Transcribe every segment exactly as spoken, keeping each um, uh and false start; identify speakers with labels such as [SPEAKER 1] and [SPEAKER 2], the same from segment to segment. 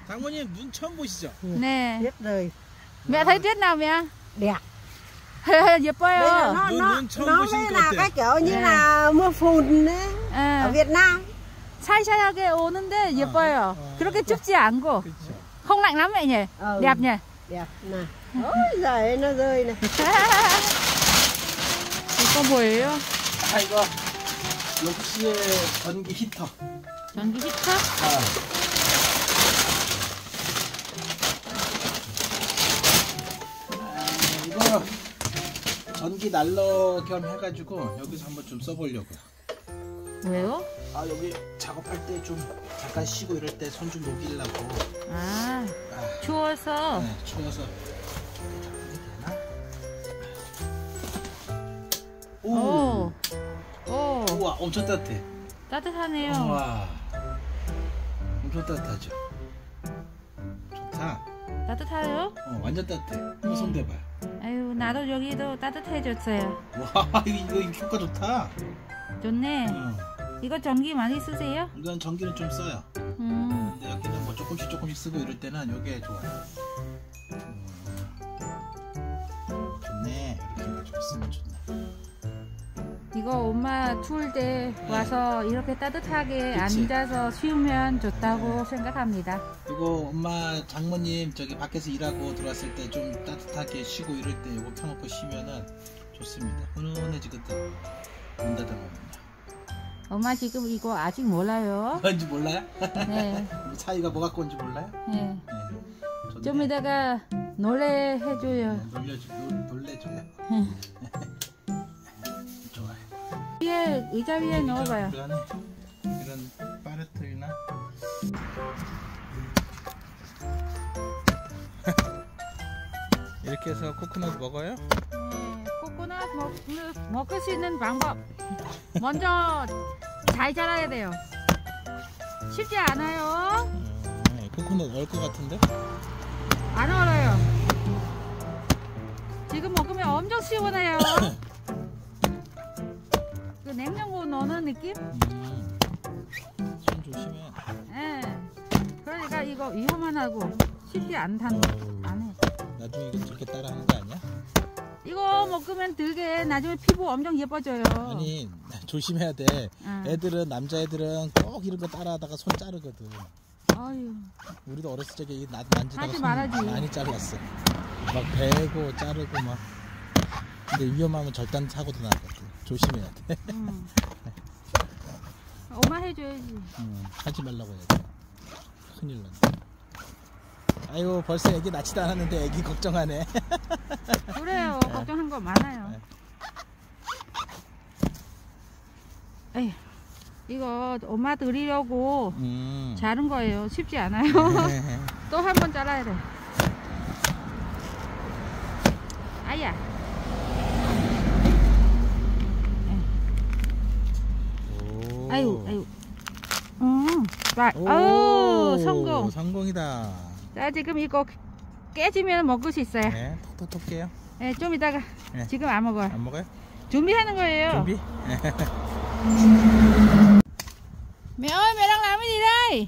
[SPEAKER 1] 장모님 눈 처음 보시죠?
[SPEAKER 2] Nè.
[SPEAKER 3] Biết rồi.
[SPEAKER 2] Mẹ thấy tuyết nào mẹ?
[SPEAKER 3] Đẹp.
[SPEAKER 2] 예뻐요.
[SPEAKER 3] nó
[SPEAKER 1] 눈,
[SPEAKER 3] nó
[SPEAKER 1] 눈 처음
[SPEAKER 3] nó
[SPEAKER 1] 보신
[SPEAKER 3] mới
[SPEAKER 1] 것
[SPEAKER 3] là
[SPEAKER 1] 같아요.
[SPEAKER 3] cái kiểu như
[SPEAKER 2] 네.
[SPEAKER 3] là mưa phùn đấy
[SPEAKER 2] 예.
[SPEAKER 3] ở Việt Nam.
[SPEAKER 2] 살살하게 오는데 예뻐요.
[SPEAKER 1] 어.
[SPEAKER 2] 그렇게 춥지 않고.
[SPEAKER 1] 그렇죠.
[SPEAKER 2] Không lạnh lắm mẹ nhỉ?
[SPEAKER 3] Ừ.
[SPEAKER 2] Đẹp nhỉ?
[SPEAKER 3] Đẹp này. Ôi giời nó rơi này.
[SPEAKER 2] 이거 뭐예요?
[SPEAKER 1] 아 이거 역시의 전기 히터.
[SPEAKER 2] 전기 히터?
[SPEAKER 1] 아. 아, 이거 전기 난로 겸 해가지고 여기서 한번 좀 써보려고요.
[SPEAKER 2] 왜요?
[SPEAKER 1] 아 여기 작업할 때 좀 잠깐 쉬고 이럴 때 손 좀 녹이려고.
[SPEAKER 2] 아,
[SPEAKER 1] 아,
[SPEAKER 2] 추워서.
[SPEAKER 1] 네, 추워서. 오.
[SPEAKER 2] 오. 오.
[SPEAKER 1] 우와 엄청 따뜻해.
[SPEAKER 2] 따뜻하네요.
[SPEAKER 1] 우와 엄청 따뜻하죠. 좋다.
[SPEAKER 2] 따뜻해요?
[SPEAKER 1] 어 완전 따뜻해. 한번 손 대봐요.
[SPEAKER 2] 아유, 나도 여기도 따뜻해졌어요.
[SPEAKER 1] 와 이거, 이거 효과 좋다.
[SPEAKER 2] 좋네.
[SPEAKER 1] 응.
[SPEAKER 2] 이거 전기 많이 쓰세요?
[SPEAKER 1] 이건 전기는 좀 써요.
[SPEAKER 2] 음.
[SPEAKER 1] 근데 여기는 뭐 조금씩 조금씩 쓰고 이럴 때는 이게 좋아요. 음. 좋네. 이렇게 해가지고 쓰면 좋네.
[SPEAKER 2] 이거 엄마 추울 때 와서 이렇게 따뜻하게
[SPEAKER 1] 그치?
[SPEAKER 2] 앉아서 쉬우면 좋다고 생각합니다.
[SPEAKER 1] 그리고 엄마 장모님 저기 밖에서 일하고 들어왔을 때 좀 따뜻하게 쉬고 이럴 때 이거 켜놓고 쉬면은 좋습니다. 훈훈해지거든. 문 닫아놓으면요.
[SPEAKER 2] 엄마 지금 이거 아직 몰라요.
[SPEAKER 1] 뭔지 몰라요?
[SPEAKER 2] 네.
[SPEAKER 1] 사이가 뭐 갖고 온지 몰라요?
[SPEAKER 2] 네.
[SPEAKER 1] 네. 좋네.
[SPEAKER 2] 좀 이따가 노래 해줘요.
[SPEAKER 1] 네, 놀려줘, 놀, 놀래줘요. 좋아요.
[SPEAKER 2] 위에 의자 위에 넣어봐요.
[SPEAKER 1] 이런, 이런 파르트나 이렇게 해서 코코넛 먹어요?
[SPEAKER 2] 네, 코코넛 먹, 먹을 수 있는 방법. 먼저 잘 자라야 돼요. 쉽지 않아요.
[SPEAKER 1] 음, 코코넛 얼 것 같은데?
[SPEAKER 2] 안 얼어요. 지금 먹으면 엄청 시원해요. 그 냉장고 넣는 느낌?
[SPEAKER 1] 음, 손 조심해.
[SPEAKER 2] 예. 그러니까 이거 위험하고 쉽지 않다는 거.
[SPEAKER 1] 어우,
[SPEAKER 2] 안 해.
[SPEAKER 1] 나중에 이거 저렇게 따라 하는 거 아니야?
[SPEAKER 2] 이거 먹으면 되게 나중에 피부 엄청 예뻐져요.
[SPEAKER 1] 아니 조심해야 돼.
[SPEAKER 2] 응.
[SPEAKER 1] 애들은 남자애들은 꼭 이런 거 따라하다가 손 자르거든.
[SPEAKER 2] 아유.
[SPEAKER 1] 우리도 어렸을 적에 이 나- 만지다가
[SPEAKER 2] 하지
[SPEAKER 1] 손
[SPEAKER 2] 말아야지.
[SPEAKER 1] 많이 잘랐어. 막 베고 자르고 막. 근데 위험하면 절단 사고도 나거든. 조심해야 돼.
[SPEAKER 2] 응. 엄마 해줘야지.
[SPEAKER 1] 음, 하지 말라고 해야 돼. 큰일 난다. 아이고 벌써 애기 낳지도 않았는데 애기 걱정하네.
[SPEAKER 2] 그래요. 걱정한 거 많아요. 에이, 이거 엄마 드리려고
[SPEAKER 1] 음.
[SPEAKER 2] 자른 거예요. 쉽지 않아요. 또 한 번 잘라야 돼. 아야.
[SPEAKER 1] 오.
[SPEAKER 2] 아유, 아유. 음, 자,
[SPEAKER 1] 오,
[SPEAKER 2] 오, 성공.
[SPEAKER 1] 성공이다.
[SPEAKER 2] 자, 지금 이거 깨지면 먹을 수 있어요.
[SPEAKER 1] 네, 톡톡톡 깨요.
[SPEAKER 2] 네, 좀 이따가.
[SPEAKER 1] 네.
[SPEAKER 2] 지금 안 먹어요.
[SPEAKER 1] 안 먹어요?
[SPEAKER 2] 준비하는 거예요.
[SPEAKER 1] 준비?
[SPEAKER 2] Mẹ ơi, mẹ đang làm cái gì đây?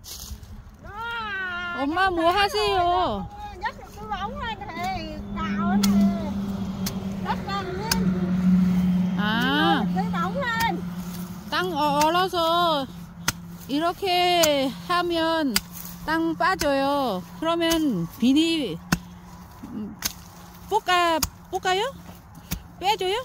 [SPEAKER 2] 엄마 뭐 하세요?
[SPEAKER 3] Nhấc cái bóng lên thì cào này. Đất lên lên.
[SPEAKER 2] 아,
[SPEAKER 3] Cái bóng lên.
[SPEAKER 2] 땅 얼어서 이렇게 하면 땅 빠져요. 그러면 비닐 음, 볶아 볶아요? 빼줘요?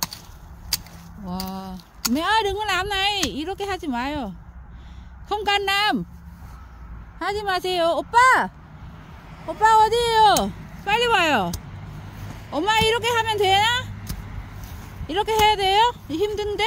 [SPEAKER 2] 와, mẹ ơi đừng có làm này. 이렇게 하지 마요. không can làm. 하지 마세요. 오빠, 오빠 어디에요? 빨리 와요. 엄마 이렇게 하면 되나? 이렇게 해야 돼요? 힘든데?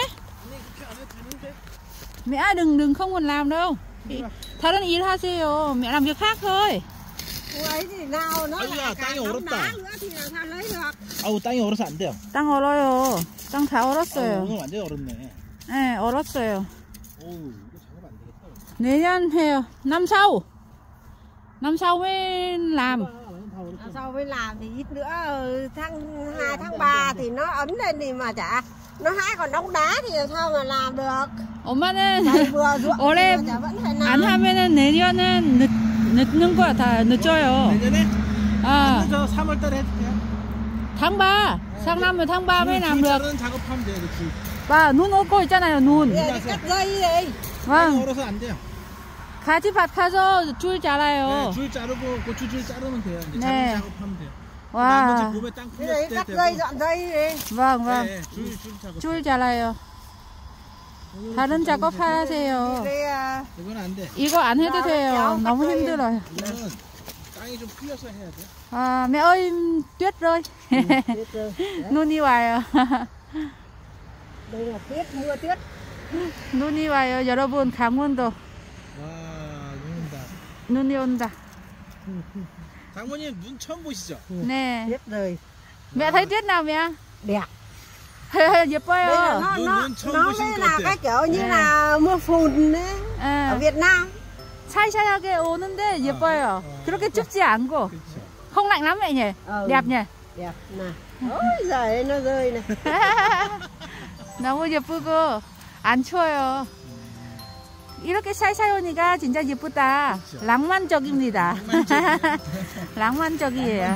[SPEAKER 2] Mẹ đừng đừng không cần làm đâu. 다른 일 하세요. mẹ làm việc khác thôi.
[SPEAKER 3] Ấy thì nào nó
[SPEAKER 1] Ây da,
[SPEAKER 3] lại
[SPEAKER 1] tay
[SPEAKER 3] càng
[SPEAKER 1] ổ
[SPEAKER 3] đóng
[SPEAKER 1] đất à?
[SPEAKER 3] đá nữa thì làm sao lấy được.
[SPEAKER 1] 아우 땅이 얼어서 안 돼요.
[SPEAKER 2] 땅 얼어요. 땅 다
[SPEAKER 1] 아우,
[SPEAKER 2] 얼었어요.
[SPEAKER 1] 오늘 완전 얼었네.
[SPEAKER 2] 네, 얼었어요.
[SPEAKER 1] 오우 이거 작업 안 되겠다.
[SPEAKER 2] 내년 해요. năm sau. năm sau mới làm.
[SPEAKER 3] À, sau mới làm thì ít nữa tháng hai tháng ba thì nó ấm lên thì mà chả nó hái còn đóng đá thì làm sao mà làm được.
[SPEAKER 2] 엄마는
[SPEAKER 3] Đây vừa ruộng
[SPEAKER 2] 올해
[SPEAKER 3] thì mà chả vẫn phải
[SPEAKER 2] 안
[SPEAKER 3] làm.
[SPEAKER 2] 하면은 내년은 늦, 늦는 거 다 늦어요.
[SPEAKER 1] 내년에?
[SPEAKER 2] À,
[SPEAKER 1] 저 삼월달에 해줄게요.
[SPEAKER 2] tháng ba, sang năm rồi tháng ba mới
[SPEAKER 1] 줄,
[SPEAKER 2] làm
[SPEAKER 1] 줄
[SPEAKER 2] được.
[SPEAKER 1] 자르는 작업하면 돼요. 그 줄.
[SPEAKER 2] Và 눈 오고 있잖아요, 눈.
[SPEAKER 3] Giờ thì cắt dây đi.
[SPEAKER 1] 땅이
[SPEAKER 2] vâng,
[SPEAKER 1] 얼어서 안 돼요.
[SPEAKER 2] 가지밭 가서 줄
[SPEAKER 1] 네,
[SPEAKER 2] 자라요.
[SPEAKER 1] 줄 자르고 고추 줄 자르면 돼요. 이제
[SPEAKER 2] 네.
[SPEAKER 1] 자르는 작업하면 돼요.
[SPEAKER 2] 와,
[SPEAKER 1] 나머지 봄에 땅
[SPEAKER 3] Bây giờ
[SPEAKER 1] 풀렸을
[SPEAKER 3] đi
[SPEAKER 1] 때
[SPEAKER 3] cắt
[SPEAKER 1] 되고.
[SPEAKER 3] dây dọn dây đi.
[SPEAKER 2] vâng, vâng.
[SPEAKER 1] 네, 줄, 줄 작업.
[SPEAKER 2] 줄 자라요. 다른 작업 하세요.
[SPEAKER 3] Đi à,
[SPEAKER 1] 이건 안 돼.
[SPEAKER 2] 이거 안 해도 돼요. 너무 힘들어요.
[SPEAKER 1] 이거는 땅이 좀 풀려서 해야 돼.
[SPEAKER 2] À, mẹ ơi, tuyết rơi.
[SPEAKER 3] biết rồi.
[SPEAKER 2] 눈이 와요.
[SPEAKER 3] Đây là tuyết, mưa tuyết.
[SPEAKER 2] 눈이 와요. 여러분, 강원도
[SPEAKER 1] 와, 눈 온다.
[SPEAKER 2] 눈이 온다.
[SPEAKER 1] 장모님 눈 처음 보시죠?
[SPEAKER 2] 네.
[SPEAKER 3] Tuyết rồi.
[SPEAKER 2] Mẹ thấy tuyết nào mẹ?
[SPEAKER 3] Đẹp. Đây là
[SPEAKER 2] 예뻐요.
[SPEAKER 3] nó,
[SPEAKER 1] Luôn-
[SPEAKER 3] nó,
[SPEAKER 1] luôn 처음
[SPEAKER 3] nó
[SPEAKER 1] 보신
[SPEAKER 3] mới
[SPEAKER 1] 것
[SPEAKER 3] là
[SPEAKER 1] 같아.
[SPEAKER 3] cái kiểu như
[SPEAKER 2] 네.
[SPEAKER 3] là mưa phùn đấy. Ở
[SPEAKER 2] 예.
[SPEAKER 3] Việt Nam.
[SPEAKER 2] 살살하게 오는데 예뻐요.
[SPEAKER 1] 어.
[SPEAKER 2] 그렇게 춥지 않고.
[SPEAKER 1] 그렇죠.
[SPEAKER 2] Không lạnh lắm mẹ nhỉ?
[SPEAKER 3] Ừ.
[SPEAKER 2] đẹp nhỉ?
[SPEAKER 3] Đẹp nè. Ôi giời nó rơi này.
[SPEAKER 2] 너무 예쁘고 안 추워요. 이렇게 살살 오니까 진짜 예쁘다.
[SPEAKER 1] 그렇죠.
[SPEAKER 2] 낭만적입니다. 낭만적이에요.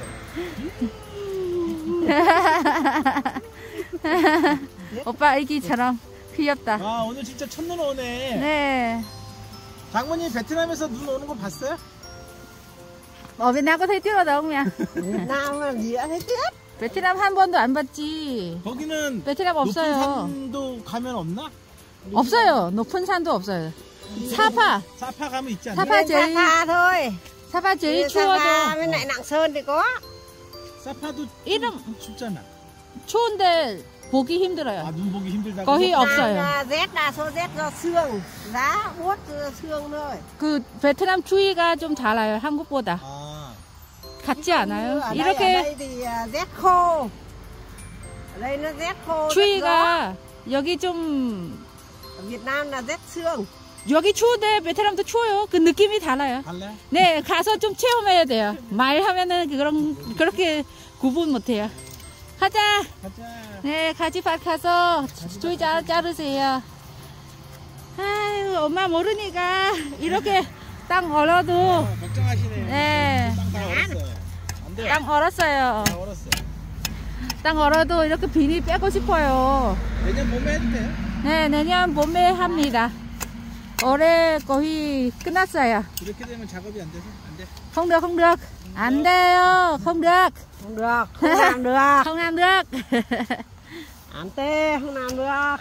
[SPEAKER 2] 오빠 애기처럼 귀엽다.
[SPEAKER 1] 아, 오늘 진짜 첫눈 오네.
[SPEAKER 2] 네.
[SPEAKER 1] 장모님 베트남에서 눈 오는 거 봤어요?
[SPEAKER 2] Ở Việt Nam có thấy tuyết đâu không mẹ?
[SPEAKER 3] Việt Nam là gì đã thấy tuyết.
[SPEAKER 2] 베트남 한 번도 안 봤지.
[SPEAKER 1] 거기는
[SPEAKER 2] 베트남
[SPEAKER 1] 높은
[SPEAKER 2] 없어요.
[SPEAKER 1] 산도 가면 없나?
[SPEAKER 2] 없어요. 높은 산도 없어요. 사파.
[SPEAKER 1] 사파 가면 있지 않나?
[SPEAKER 2] 사파
[SPEAKER 3] Lên
[SPEAKER 2] 제일
[SPEAKER 3] Sapa thôi.
[SPEAKER 2] 사파 제일
[SPEAKER 3] Lên Sapa
[SPEAKER 2] 추워도
[SPEAKER 3] bên lại Lạng Sơn thì có.
[SPEAKER 1] 사파도
[SPEAKER 2] 이름
[SPEAKER 1] 춥잖아.
[SPEAKER 2] 추운데 보기 힘들어요.
[SPEAKER 1] 아, 눈 보기 힘들다고?
[SPEAKER 2] 거의
[SPEAKER 3] Nam
[SPEAKER 2] 없어요.
[SPEAKER 3] là rét, đa số rét do sương. Giá buốt do sương thôi.
[SPEAKER 2] 그 베트남 추위가 좀 달라요. 한국보다.
[SPEAKER 1] 아,
[SPEAKER 2] 같지 않아요?
[SPEAKER 3] Ở đây, ở
[SPEAKER 2] 이렇게
[SPEAKER 3] đây thì à, rét khô. Ở đây nó rét khô. rét gió.
[SPEAKER 2] 추위가 여기 좀
[SPEAKER 3] Ở Việt Nam là rét sương.
[SPEAKER 2] 여기 추운데 베트남도 추워요. 그 느낌이 달라요.
[SPEAKER 1] 달래?
[SPEAKER 2] 네, 가서 좀 체험해야 돼요. 말하면은 그런 그렇게 구분 못해요. 가자.
[SPEAKER 1] 가자.
[SPEAKER 2] 네, 가지밭 가서 줄 자, 자르세요. 아유, 엄마 모르니까 이렇게 땅 얼어도
[SPEAKER 1] 어, 걱정하시네.
[SPEAKER 2] 네,
[SPEAKER 1] 땅다 얼었어요. 안 돼요.
[SPEAKER 2] 땅 얼었어요.
[SPEAKER 1] 다 얼었어요.
[SPEAKER 2] 땅 얼어도 이렇게 비닐 빼고 싶어요.
[SPEAKER 1] 내년 봄에 해도 돼요?
[SPEAKER 2] 네, 내년 봄에 합니다. 올해 거의 끝났어요.
[SPEAKER 1] 이렇게 되면 작업이 안 돼서 안 돼.
[SPEAKER 2] Không được, không được. 안 돼요. Không được.
[SPEAKER 3] Không được, không làm được.
[SPEAKER 2] Không làm được.
[SPEAKER 3] Ám tê, không làm được.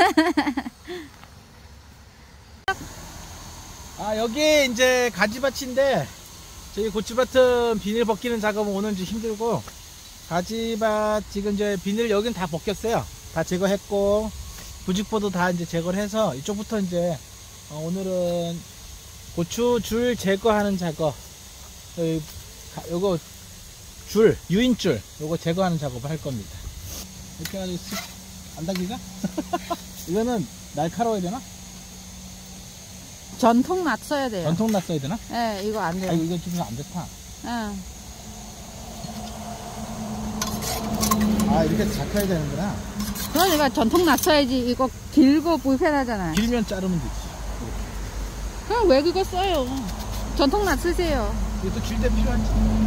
[SPEAKER 1] 아, 여기 이제 가지밭인데 저희 고추밭은 비닐 벗기는 작업은 오늘 좀 힘들고, 가지밭 지금 이제 비닐 여긴 다 벗겼어요. 다 제거했고 부직포도 다 이제 제거를 해서 이쪽부터 이제 어, 오늘은 고추 줄 제거하는 작업, 여기 가- 요거 줄 유인줄 요거 제거하는 작업을 할 겁니다. 이렇게 해가지고 쓱 안 당기가? 이거는 날카로워야 되나?
[SPEAKER 2] 전통 낫 써야 돼요.
[SPEAKER 1] 전통 놨어야 되나?
[SPEAKER 2] 네, 이거 안
[SPEAKER 1] 아,
[SPEAKER 2] 돼요.
[SPEAKER 1] 이거 좀 안 좋다.
[SPEAKER 2] 응.
[SPEAKER 1] 아, 이렇게 잡혀야 되는구나.
[SPEAKER 2] 그러니까 전통 낫 써야지. 이거 길고 불편하잖아요.
[SPEAKER 1] 길면 자르면 되지.
[SPEAKER 2] 그럼 왜 그거 써요? 전통 낫 쓰세요.
[SPEAKER 1] 이것도 길대 필요하지.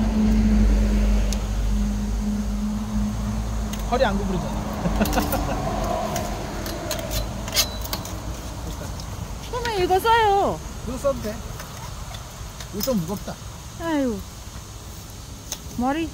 [SPEAKER 1] 허리 안 구부리잖아.
[SPEAKER 2] 그러면 이거 써요.
[SPEAKER 1] 이거 써도 돼. 이거 좀 무겁다.
[SPEAKER 2] 아유. 머리.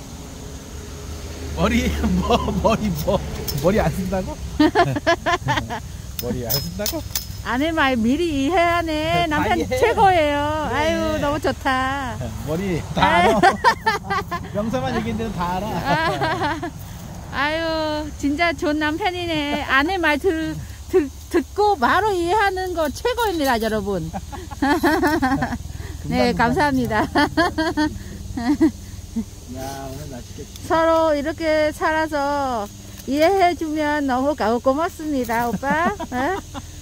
[SPEAKER 1] 머리, 뭐, 머리, 뭐, 머리 안 쓴다고? 머리 안 쓴다고?
[SPEAKER 2] 아내 말 미리 이해하네.
[SPEAKER 1] 다
[SPEAKER 2] 남편
[SPEAKER 1] 이해해.
[SPEAKER 2] 최고예요.
[SPEAKER 1] 그래.
[SPEAKER 2] 아유, 너무 좋다.
[SPEAKER 1] 머리 다 알아. 명사만 얘기했는데 다 알아.
[SPEAKER 2] 아, 아유, 진짜 좋은 남편이네. 아내 말 들, 들, 듣고 바로 이해하는 거 최고입니다, 여러분. 네, 감사합니다.
[SPEAKER 1] 야, 오늘 맛있겠지.
[SPEAKER 2] 서로 이렇게 살아서 이해해주면 너무 고- 고맙습니다, 오빠. 어?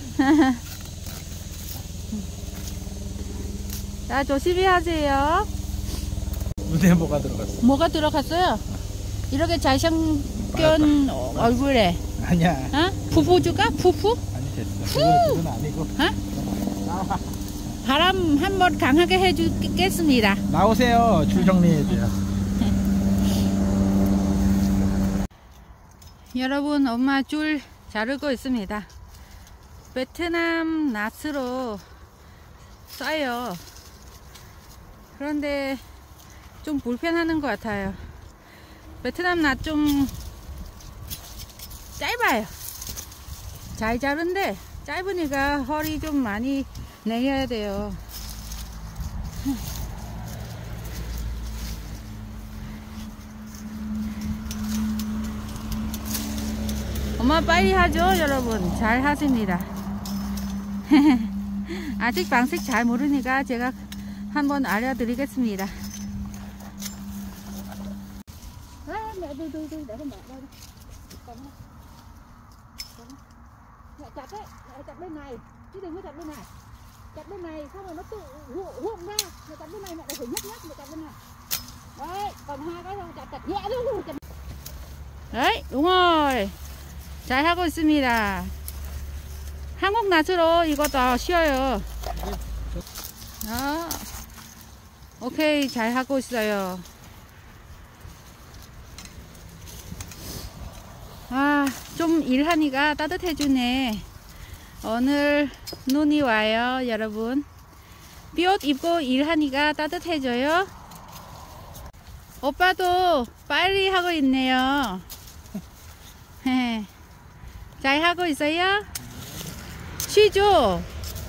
[SPEAKER 2] 자, 조심히 하세요.
[SPEAKER 1] 눈에 뭐가 들어갔어?
[SPEAKER 2] 뭐가 들어갔어요? 이렇게 잘생긴 얼굴에.
[SPEAKER 1] 아니야.
[SPEAKER 2] 어? 푸푸 줄까? 푸푸?
[SPEAKER 1] 아니, 됐어. 그건, 그건 아니고.
[SPEAKER 2] 어?
[SPEAKER 1] 나와.
[SPEAKER 2] 바람 한번 강하게 해주겠습니다.
[SPEAKER 1] 나오세요. 줄 정리해야 돼요.
[SPEAKER 2] 여러분, 엄마 줄 자르고 있습니다. 베트남 낫으로 써요. 그런데 좀 불편하는 것 같아요. 베트남 낫 좀 짧아요. 잘 자른데 짧으니까 허리 좀 많이 내려야 돼요. 엄마 빨리 하죠, 여러분. 잘 하십니다. 아직 방식 잘 모르니까 제가 한번 알려드리겠습니다. chặt đấy, lại chặt bên này, chứ đừng có chặt bên này. Chặt bên này xong rồi nó tự huộn ra, mẹ chặt bên này mẹ phải nhấc nhấc, mẹ chặt bên này. Đấy, còn hai cái không chặt chặt nhẹ luôn. Chặt... Đấy, đúng rồi. 잘 하고 있습니다. 한국 낫으로 이거 더 쉬워요. 아, 오케이, 잘 하고 있어요. 아, 좀 일하니까 따뜻해지네. 오늘 눈이 와요, 여러분. 비옷 입고 일하니까 따뜻해져요. 오빠도 빨리 하고 있네요. 잘 하고 있어요? 쉬죠?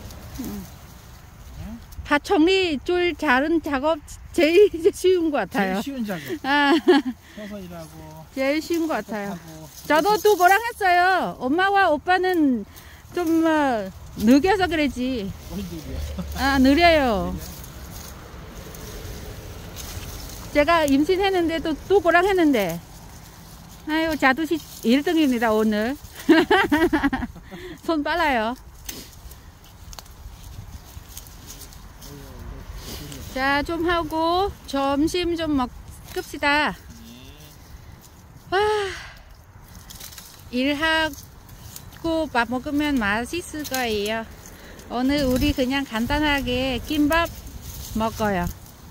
[SPEAKER 2] 밭 정리 줄 자른 작업 제일 쉬운 것 같아요.
[SPEAKER 1] 제일 쉬운 작업.
[SPEAKER 2] 아.
[SPEAKER 1] 서서 일하고.
[SPEAKER 2] 제일 쉬운 것 같아요.
[SPEAKER 1] 하고.
[SPEAKER 2] 저도 두고랑 했어요. 엄마와 오빠는 좀 어, 느려서 그랬지. 아, 느려요. 제가 임신했는데 또 두고랑 했는데. 아유, 자두시 일 등입니다, 오늘. 손 빨라요. 자, 좀 하고 점심 좀 먹읍시다. 와, 일하고 밥 먹으면 맛있을 거예요. 오늘 우리 그냥 간단하게 김밥 먹어요.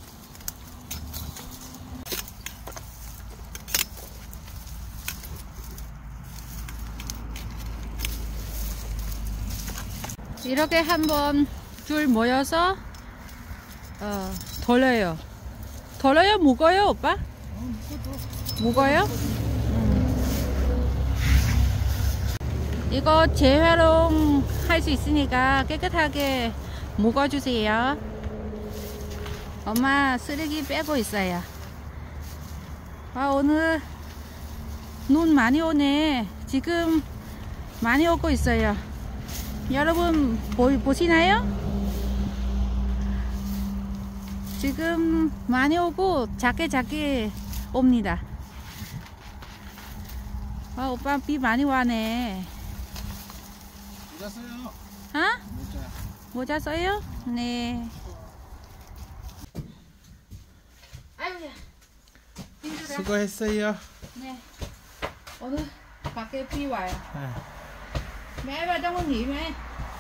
[SPEAKER 2] 이렇게 한번 줄 모여서 어, 돌려요. 돌려요? 무거워요, 오빠? 무거워요? 이거 재활용 할 수 있으니까 깨끗하게 묶어주세요. 엄마 쓰레기 빼고 있어요. 아, 오늘 눈 많이 오네. 지금 많이 오고 있어요. 여러분 보, 보시나요? 지금 많이 오고 작게 작게 옵니다. 아, 오빠 비 많이 와네.
[SPEAKER 1] 모자 써요.
[SPEAKER 2] 어?
[SPEAKER 1] 모자.
[SPEAKER 2] 모자 써요? 네. 아유야. 힘들어.
[SPEAKER 1] 수고했어요.
[SPEAKER 2] 네. 오늘 밖에 비 와요.
[SPEAKER 1] 네.
[SPEAKER 2] Mẹ vào trong con nghỉ mẹ.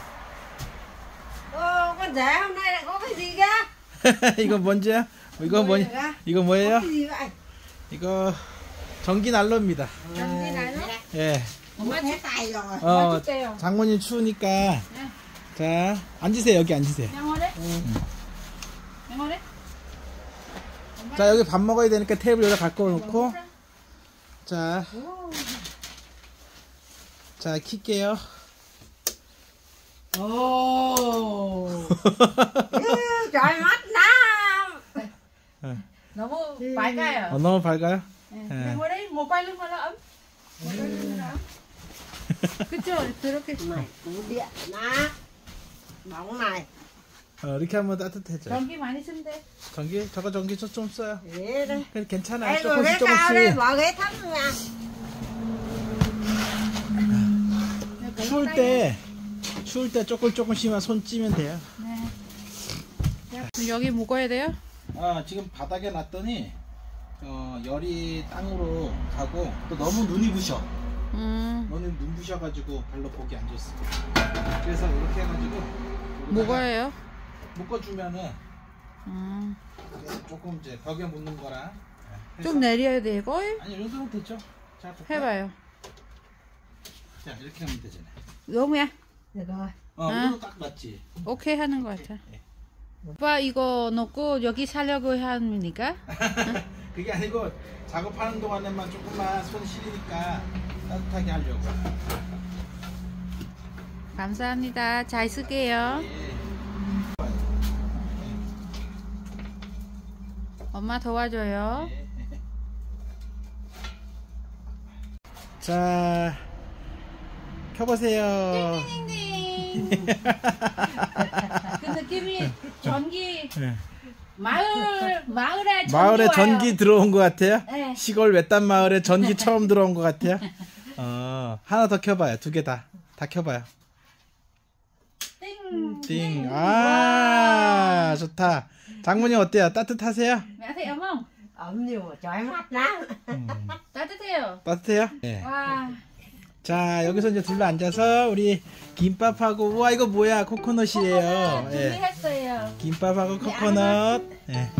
[SPEAKER 3] Ô, con rể hôm nay lại có cái gì kìa?
[SPEAKER 1] 이거 뭔지야? 이거 뭐 이거 뭐예요?
[SPEAKER 3] Có cái gì vậy?
[SPEAKER 1] 이거 전기 난로입니다.
[SPEAKER 2] 전기 난로?
[SPEAKER 1] 예.
[SPEAKER 3] 엄마 hết tay rồi.
[SPEAKER 1] 어,
[SPEAKER 2] 맛있대요.
[SPEAKER 1] 장모님 추우니까.
[SPEAKER 2] 네.
[SPEAKER 1] 자, 앉으세요. 여기 앉으세요.
[SPEAKER 2] 양호래? 양호래?
[SPEAKER 1] 자, 여기 밥 먹어야 되니까 테이블 여기다 갖고 놓고. 자. 자, 킬게요.
[SPEAKER 3] Ồ. Trời mắt Nam.
[SPEAKER 2] 너무 밝아요.
[SPEAKER 1] 어, 너무 밝아요?
[SPEAKER 2] 네. 양호래? 뭐 빨리 말라 ấm. 뭐 빨리 말라 ấm. 그쵸? 그렇게.
[SPEAKER 3] Này, cú điện nát. Bóng này.
[SPEAKER 1] 어, 이렇게 하면 따뜻해져요.
[SPEAKER 2] 전기 많이 쓴대.
[SPEAKER 1] 전기? 저거 전기 저 좀 써요.
[SPEAKER 3] Thế đây.
[SPEAKER 1] 그래, 괜찮아요.
[SPEAKER 3] Đây ngồi ghế
[SPEAKER 1] 조금씩
[SPEAKER 3] cao đây,
[SPEAKER 1] 조금씩.
[SPEAKER 3] bỏ ghế thấp nha.
[SPEAKER 1] 추울 때, 추울 때 조금 조금씩만 손 찌면 돼요.
[SPEAKER 2] 네. 여기 묵어야 돼요?
[SPEAKER 1] 아, 지금 바닥에 놨더니, 어, 열이 땅으로 가고, 또 너무 눈이 부셔.
[SPEAKER 2] 음.
[SPEAKER 1] 너는 눈 부셔가지고 발로 보기 안 좋습니다. 그래서 이렇게 해가지고.
[SPEAKER 2] 묵어요?
[SPEAKER 1] 묶어주면은
[SPEAKER 2] 음,
[SPEAKER 1] 조금 이제 벽에 묻는 거랑. 네,
[SPEAKER 2] 좀 내려야 되고.
[SPEAKER 1] 아니, 이 정도면 됐죠. 자, 볼까?
[SPEAKER 2] 해봐요.
[SPEAKER 1] 자, 이렇게 하면 되잖아.
[SPEAKER 2] 너무야.
[SPEAKER 3] 내가
[SPEAKER 1] 어,
[SPEAKER 2] 아.
[SPEAKER 1] 이거 딱 맞지.
[SPEAKER 2] 오케이 하는 것 같아.
[SPEAKER 1] 예.
[SPEAKER 2] 오빠 이거 놓고 여기 살려고 합니까?
[SPEAKER 1] 그게 아니고 작업하는 동안에만 조금만 손 시리니까 따뜻하게 하려고.
[SPEAKER 2] 감사합니다. 잘 쓸게요.
[SPEAKER 1] 예.
[SPEAKER 2] 엄마 도와줘요.
[SPEAKER 1] 예. 자, 켜보세요.
[SPEAKER 2] 그 느낌이 전기
[SPEAKER 1] 네.
[SPEAKER 2] 마을 마을에 전기
[SPEAKER 1] 마을에
[SPEAKER 2] 와요.
[SPEAKER 1] 전기 들어온 것 같아요?
[SPEAKER 2] 네.
[SPEAKER 1] 시골 외딴 마을에 전기 처음 들어온 것 같아요? 어, 하나 더 켜봐요. 두 개 다. 다 켜봐요.
[SPEAKER 2] 띵.
[SPEAKER 1] 띵. 아, 좋다. 장모님 어때요? 따뜻하세요?
[SPEAKER 2] 안녕하세요, 멍.
[SPEAKER 3] ẩm nhiều chói mắt lắm.
[SPEAKER 1] 음,
[SPEAKER 2] 따뜻해요.
[SPEAKER 1] 따뜻해요? 네.
[SPEAKER 2] 와,
[SPEAKER 1] 자, 여기서 이제 둘러 앉아서 우리 김밥하고, 우와, 이거 뭐야? 코코넛이에요. 예.
[SPEAKER 2] 준비했어요.
[SPEAKER 1] 김밥하고 코코넛. 예.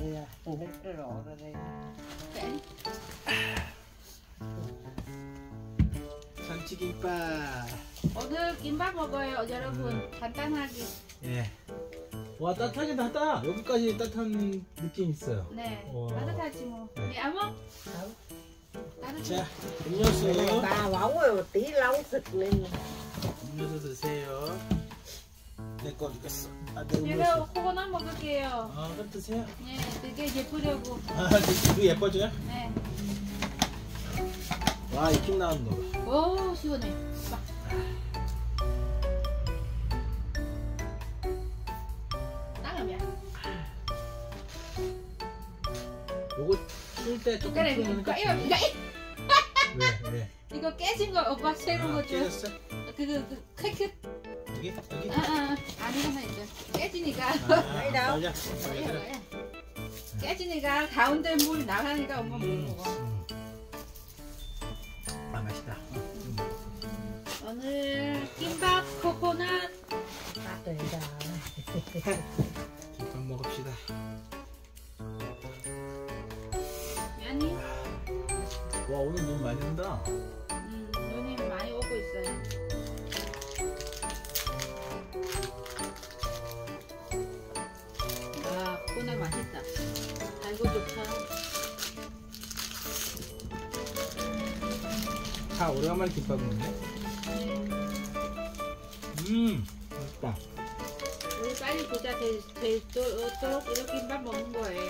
[SPEAKER 1] 참치김밥.
[SPEAKER 2] 오늘 김밥 먹어요, 여러분. 간단하게.
[SPEAKER 1] 예. 와, 따뜻하긴 하다. 여기까지 따뜻한 느낌 있어요.
[SPEAKER 2] 네,
[SPEAKER 1] 와.
[SPEAKER 2] 따뜻하지 뭐.
[SPEAKER 1] 네.
[SPEAKER 2] 네, 아무. 따뜻해.
[SPEAKER 1] 자, 음료수.
[SPEAKER 3] Bà bóng rồi một tí nóng sực lên.
[SPEAKER 1] 음료수 드세요. 내 거 주겠어. 아, 내 음료수.
[SPEAKER 2] 제가 코코넛 먹을게요.
[SPEAKER 1] 아, 그럼 드세요.
[SPEAKER 2] 네, 되게 예쁘려고.
[SPEAKER 1] 아, 이거 예뻐져요?
[SPEAKER 2] 네.
[SPEAKER 1] 와, 입김 나오는 거 봐.
[SPEAKER 2] 오, 시원해. 막. 땅이야.
[SPEAKER 1] 요거 칠 때 조금
[SPEAKER 2] 그래,
[SPEAKER 1] 풀으니까
[SPEAKER 2] 이거, 이거,
[SPEAKER 1] 좋네.
[SPEAKER 2] 이거,
[SPEAKER 1] 왜, 왜?
[SPEAKER 2] 이거 깨진 거 오빠 새로운
[SPEAKER 1] 아,
[SPEAKER 2] 거 줘.
[SPEAKER 1] 깨졌어?
[SPEAKER 2] 그그 그 크크.
[SPEAKER 1] 여기? 여기?
[SPEAKER 2] 아, 아, 아니 하나 있어. 깨지니까.
[SPEAKER 1] 아,
[SPEAKER 3] Đấy đâu?
[SPEAKER 1] 빨려.
[SPEAKER 2] 아야,
[SPEAKER 1] 빨려.
[SPEAKER 2] 아야. 깨지니까 가운데 물 나가니까 엄마 물
[SPEAKER 1] 음,
[SPEAKER 2] 먹어.
[SPEAKER 1] 음. 아, 맛있다. 음.
[SPEAKER 2] 오늘 김밥 코코넛.
[SPEAKER 3] Bà tùy rồi.
[SPEAKER 1] 김밥 먹읍시다.
[SPEAKER 2] 아니,
[SPEAKER 1] 와, 오늘 눈 많이 온다.
[SPEAKER 2] 음, 눈이 많이 오고 있어요. 아, 코코넛 맛있다. 달고 좋다.
[SPEAKER 1] 아, 오래간만에 김밥 먹네. 음, 맛있다.
[SPEAKER 2] 우리 빨리 부자 될, 될도록 이렇게 김밥 먹는 거예요.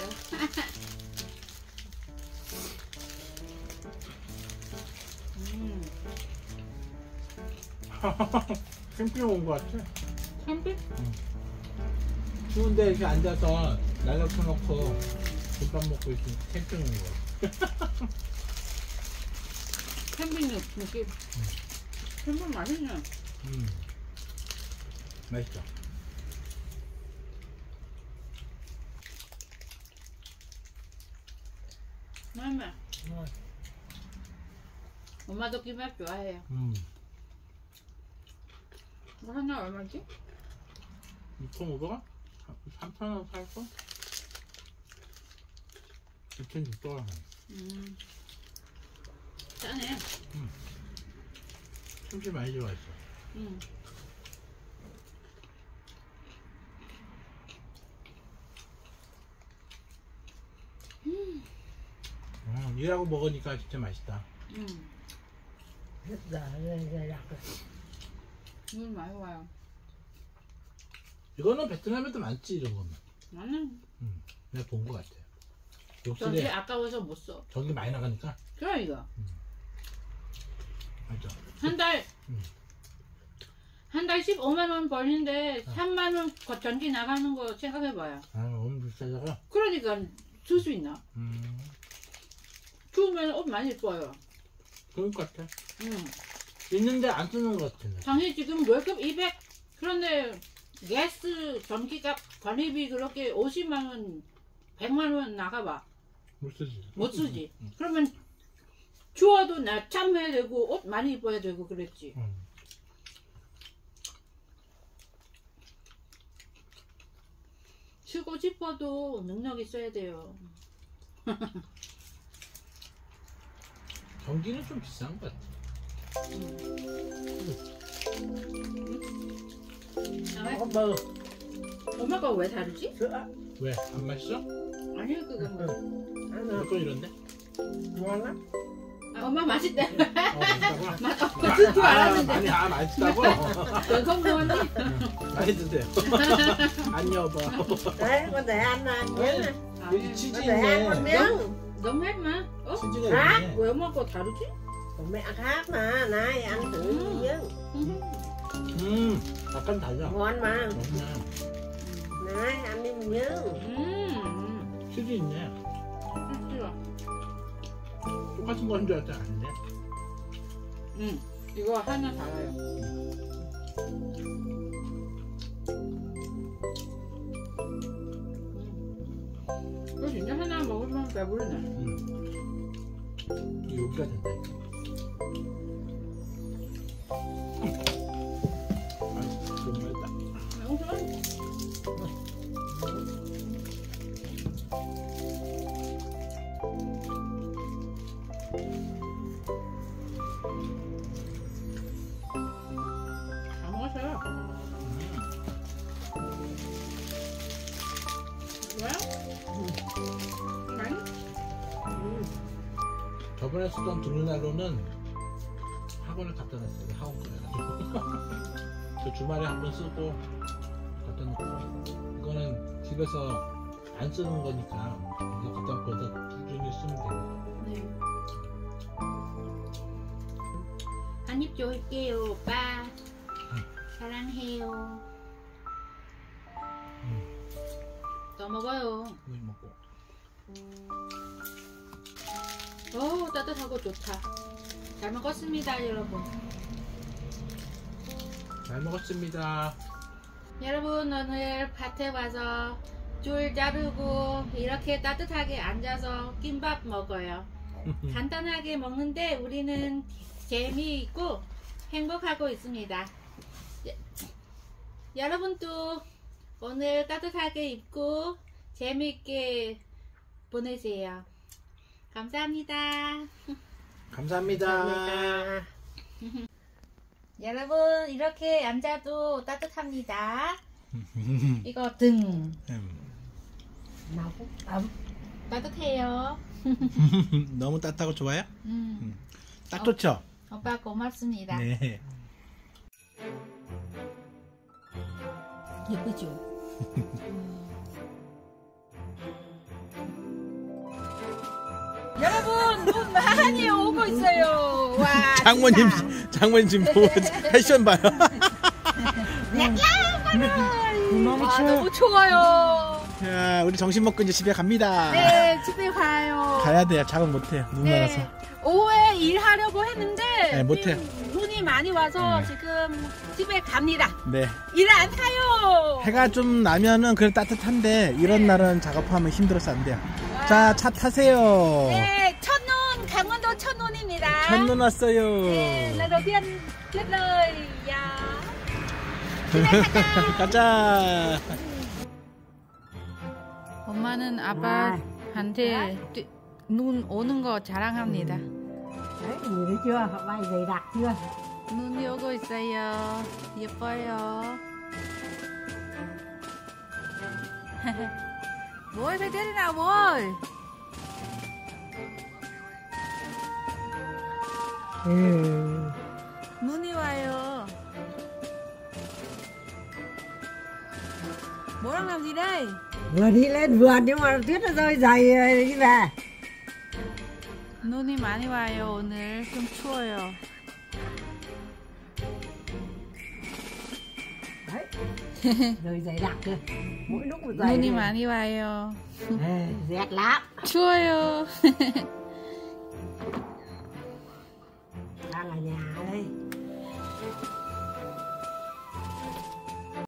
[SPEAKER 2] 음,
[SPEAKER 1] 캠핑 온 것 같아.
[SPEAKER 2] 캠핑?
[SPEAKER 1] 추운데 이렇게 앉아서 날려 펴놓고 김밥 먹고 있으면 캠핑 온 거야.
[SPEAKER 2] 캠핑 느낌. 캠핑 맛있네.
[SPEAKER 1] 음, 맛있죠.
[SPEAKER 2] 엄마. 엄마도 김밥 좋아해요.
[SPEAKER 1] 음,
[SPEAKER 2] 이거 하나 얼마지?
[SPEAKER 1] 이천오백 원? 삼천 원 살걸? 이천육백 원.
[SPEAKER 2] 음, 싸네.
[SPEAKER 1] 참치 많이 들어있어.
[SPEAKER 2] 음.
[SPEAKER 1] 음, 일하고 먹으니까 진짜 맛있다.
[SPEAKER 2] 음,
[SPEAKER 3] Rất giờ rồi rồi đặt rồi.
[SPEAKER 2] 물 많이 와요.
[SPEAKER 1] 이거는 베트남에도 많지, 이런 거는.
[SPEAKER 2] 나는
[SPEAKER 1] 음, 내가 본 것 같아.
[SPEAKER 2] 전기
[SPEAKER 1] 욕실에
[SPEAKER 2] 아까워서 못 써.
[SPEAKER 1] 전기 많이 나가니까.
[SPEAKER 2] 그래 이거
[SPEAKER 1] 맞죠?
[SPEAKER 2] 한 달.
[SPEAKER 1] 음.
[SPEAKER 2] 한 달 십오만 원 버는데 삼만 원 거- 전기 나가는 거 생각해봐요.
[SPEAKER 1] 아, 너무 비싸다가.
[SPEAKER 2] 그러니까 쓸 수 있나?
[SPEAKER 1] 음,
[SPEAKER 2] 추우면 옷 많이 입어요.
[SPEAKER 1] 그럴 것 같아.
[SPEAKER 2] 음.
[SPEAKER 1] 있는데 안 쓰는 것 같아.
[SPEAKER 2] 당신 지금 월급 이백. 그런데 가스 전기값 관리비 그렇게 오십만 원, 백만 원 나가봐.
[SPEAKER 1] 못 쓰지.
[SPEAKER 2] 못 쓰지.
[SPEAKER 1] 음,
[SPEAKER 2] 그러면 추워도 나 참해야 되고 옷 많이 입어야 되고 그랬지.
[SPEAKER 1] 음.
[SPEAKER 2] 치고 싶어도 능력 있어야 돼요.
[SPEAKER 1] 전기는 좀 비싼 것 같아.
[SPEAKER 2] 뭐. 엄마 거 왜 다르지?
[SPEAKER 1] 왜? 안 맛있어?
[SPEAKER 2] 아니 그거 뭐.
[SPEAKER 1] 너 거 이런데?
[SPEAKER 3] 뭐나?
[SPEAKER 2] 아, 엄마 맛있대.
[SPEAKER 1] 어, 맛있다고?
[SPEAKER 2] 맛 없고 듣줄 알았는데.
[SPEAKER 1] 아니, 아, 맛있다고?
[SPEAKER 2] 그건 뭐니?
[SPEAKER 1] 많이 드세요. 안 여봐.
[SPEAKER 3] Đấy, con để ăn ăn nhé.
[SPEAKER 1] 여기 치즈
[SPEAKER 3] Con để ăn con
[SPEAKER 1] 있네.
[SPEAKER 3] miếng.
[SPEAKER 2] 너무 했나? 어?
[SPEAKER 1] 치즈가
[SPEAKER 3] 아?
[SPEAKER 1] 있네.
[SPEAKER 2] 왜 엄마 거 다르지?
[SPEAKER 3] Của mẹ khác mà, này ăn thử miếng.
[SPEAKER 1] 음, 약간 달라.
[SPEAKER 3] Ngon mà.
[SPEAKER 1] 맛있네.
[SPEAKER 3] Này, ăn đi một miếng.
[SPEAKER 2] 음.
[SPEAKER 1] 치즈 있네.
[SPEAKER 2] 진짜.
[SPEAKER 1] 똑같은 건 줄 알았더니 아니네.
[SPEAKER 2] 음. 이거 하나 달아요. 이거 진짜 하나 먹으면 배부르네.
[SPEAKER 1] 음. 여기가 된다. 맛있어. 너무 맛있다.
[SPEAKER 2] 너무 좋아. 다 먹었어요. 뭐야? 많이?
[SPEAKER 1] 저번에 쓰던 드루날로는 학원에 갖다 놨어요. 학원 거여가지고. 저 주말에 한 번 쓰고 갖다 놓고, 이거는 집에서 안 쓰는 거니까 이거 갖다 놓고 꾸준히 쓰면 돼요.
[SPEAKER 2] 네. 한입 줄게요, 오빠. 사랑해요.
[SPEAKER 1] 음,
[SPEAKER 2] 더 먹어요.
[SPEAKER 1] 이거 먹고.
[SPEAKER 2] 오, 따뜻하고 좋다. 잘 먹었습니다, 여러분.
[SPEAKER 1] 잘 먹었습니다.
[SPEAKER 2] 여러분, 오늘 밭에 와서 줄 자르고 이렇게 따뜻하게 앉아서 김밥 먹어요. 간단하게 먹는데 우리는 재미있고 행복하고 있습니다. 여, 여러분도 오늘 따뜻하게 입고 재미있게 보내세요. 감사합니다.
[SPEAKER 1] 감사합니다.
[SPEAKER 3] 감사합니다.
[SPEAKER 2] 여러분, 이렇게 앉아도 따뜻합니다. 이거 등
[SPEAKER 3] Nóng, ấm.
[SPEAKER 2] 따뜻해요.
[SPEAKER 1] 너무 따뜻하고 좋아요?
[SPEAKER 2] 음,
[SPEAKER 1] 딱 좋죠?
[SPEAKER 2] 오빠 고맙습니다.
[SPEAKER 1] 네.
[SPEAKER 2] 예쁘죠? 여러분, 눈 많이 오고 있어요. 와,
[SPEAKER 1] 장모님,
[SPEAKER 2] 진짜.
[SPEAKER 1] 장모님 지금 보고 패션 봐요.
[SPEAKER 2] 와, 너무 좋아요.
[SPEAKER 1] 자, 우리 점심 먹고 이제 집에 갑니다.
[SPEAKER 2] 네, 집에 가요.
[SPEAKER 1] 가야 돼요. 작업 못해요. 눈 많아서.
[SPEAKER 2] 네, 오후에 일하려고 했는데
[SPEAKER 1] 네, 못해요.
[SPEAKER 2] 눈- 눈이 많이 와서
[SPEAKER 1] 네.
[SPEAKER 2] 지금 집에 갑니다.
[SPEAKER 1] 네.
[SPEAKER 2] 일 안 타요.
[SPEAKER 1] 해가 좀 나면은 그래 따뜻한데 이런
[SPEAKER 2] 네.
[SPEAKER 1] 날은 작업하면 힘들어서 안 돼요.
[SPEAKER 2] 와.
[SPEAKER 1] 자, 차 타세요.
[SPEAKER 2] 네, 첫눈, 강원도 첫눈입니다.
[SPEAKER 1] 첫눈 왔어요.
[SPEAKER 2] 네, lần đầu tiên tuyết rơi. 야.
[SPEAKER 1] 가자.
[SPEAKER 2] 엄마는 아빠한테 뛰- 눈 오는 거 자랑합니다.
[SPEAKER 3] Đấy, nhìn thấy chưa? Họ bay dày đặc chưa?
[SPEAKER 2] 눈이 오고 있어요. 예뻐요. 뭘 phải thế nào 뭘?
[SPEAKER 3] Ừ.
[SPEAKER 2] 눈이 와요. 뭐랑 làm gì đây?
[SPEAKER 3] Vừa đi lên vườn nhưng mà tuyết nó rơi dày rồi, đi về.
[SPEAKER 2] 눈이 많이 와요. 오늘 좀 추워요.
[SPEAKER 3] Đấy. Rơi dày đặc kìa. Mỗi lúc một dày.
[SPEAKER 2] 눈이
[SPEAKER 3] này.
[SPEAKER 2] 많이 와요.
[SPEAKER 3] Ê, rét lắm.
[SPEAKER 2] 추워요.
[SPEAKER 3] Đang ở nhà đây.